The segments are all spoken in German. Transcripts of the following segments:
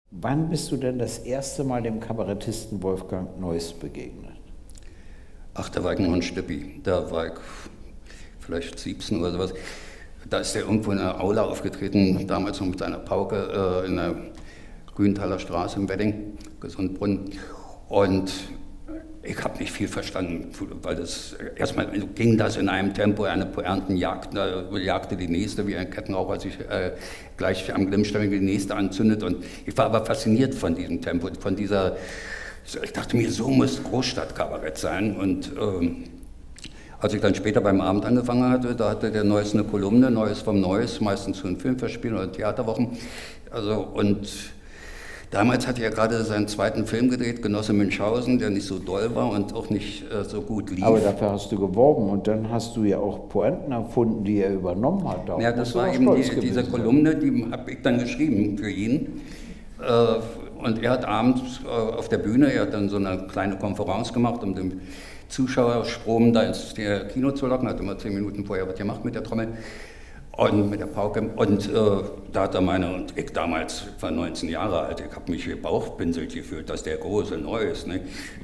Wann bist du denn das erste Mal dem Kabarettisten Wolfgang Neuss begegnet? Ach, da war ich noch ein Stüppi. Da war ich vielleicht 17 oder sowas. Da ist er irgendwo in der Aula aufgetreten, damals noch mit seiner Pauke in der Grünenthaler Straße im Wedding, Gesundbrunnen. Und ich habe nicht viel verstanden, weil das erstmal ging das in einem Tempo, eine Pointenjagd, jagte die nächste wie ein Kettenraucher sich gleich am Glimmstängel die nächste anzündet. Und ich war aber fasziniert von diesem Tempo, von dieser, ich dachte mir, so muss Großstadtkabarett sein. Und als ich dann später beim Abend angefangen hatte, da hatte der Neuss eine Kolumne, Neues vom Neues, meistens zu den Filmfestspielen oder Theaterwochen. Und damals hatte er gerade seinen zweiten Film gedreht, Genosse Münchhausen, der nicht so doll war und auch nicht so gut lief. Aber dafür hast du geworben und dann hast du ja auch Pointen erfunden, die er übernommen hat. Ja, das war eben diese Kolumne, die habe ich dann geschrieben für ihn. Und er hat abends auf der Bühne, er hat dann so eine kleine Konferenz gemacht, um den Zuschauerstrom da ins Kino zu locken, hat immer 10 Minuten vorher was gemacht mit der Trommel. Und mit der Pauke. Und da hat er und ich damals, ich war 19 Jahre alt, ich habe mich gebauchpinselt gefühlt, dass der große Neues. Ne?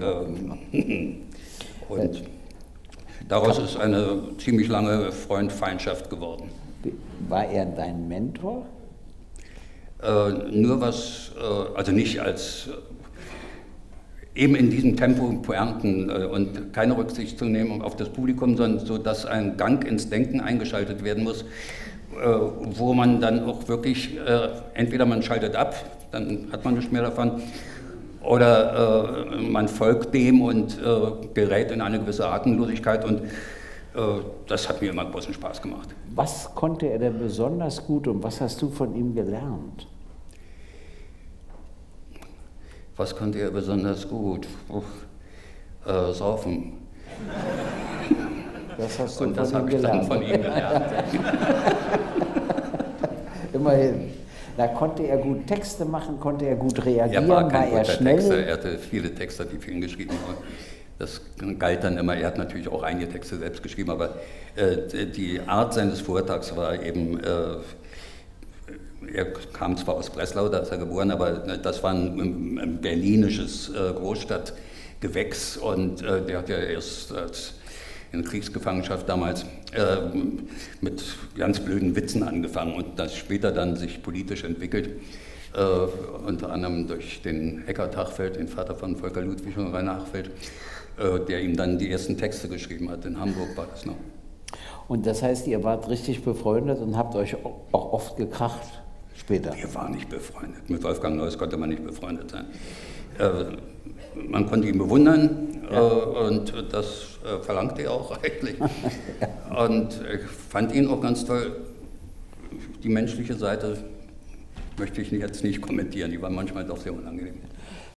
Und daraus ist eine ziemlich lange Freund-Feindschaft geworden. War er dein Mentor? Nur was, also nicht als, eben in diesem Tempo Pointen und keine Rücksicht zu nehmen auf das Publikum, sondern so, dass ein Gang ins Denken eingeschaltet werden muss, wo man dann auch wirklich, entweder man schaltet ab, dann hat man nichts mehr davon, oder man folgt dem und gerät in eine gewisse Atemlosigkeit, und das hat mir immer großen Spaß gemacht. Was konnte er denn besonders gut und was hast du von ihm gelernt? Was konnte er besonders gut? Saufen. Das hast du und das habe ich dann von ihm gelernt. Immerhin. Da konnte er gut Texte machen, konnte er gut reagieren, war er schnell? Texter. Er hatte viele Texter, die für ihn geschrieben wurden. Das galt dann immer, er hat natürlich auch einige Texte selbst geschrieben, aber die Art seines Vortrags war eben, er kam zwar aus Breslau, da ist er geboren, aber das war ein berlinisches Großstadtgewächs, und der hat ja erst in Kriegsgefangenschaft damals mit ganz blöden Witzen angefangen und das später dann sich politisch entwickelt, unter anderem durch den Eckhard Hachfeld, den Vater von Volker Ludwig und Rainer Hachfeld, der ihm dann die ersten Texte geschrieben hat. In Hamburg war das noch. Und das heißt, ihr wart richtig befreundet und habt euch auch oft gekracht später? Wir waren nicht befreundet. Mit Wolfgang Neuss konnte man nicht befreundet sein. Man konnte ihn bewundern, ja. Und das verlangte er auch eigentlich. Und ich fand ihn auch ganz toll. Die menschliche Seite möchte ich jetzt nicht kommentieren, die war manchmal doch sehr unangenehm.